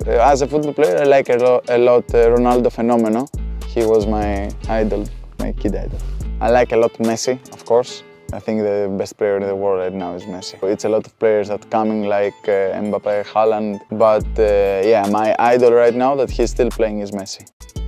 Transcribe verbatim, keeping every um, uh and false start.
As a football player, I like a, lo a lot uh, Ronaldo Fenomeno. He was my idol, my kid idol. I like a lot Messi, of course. I think the best player in the world right now is Messi. It's a lot of players that coming like uh, Mbappe, Haaland, but uh, yeah, my idol right now that he's still playing is Messi.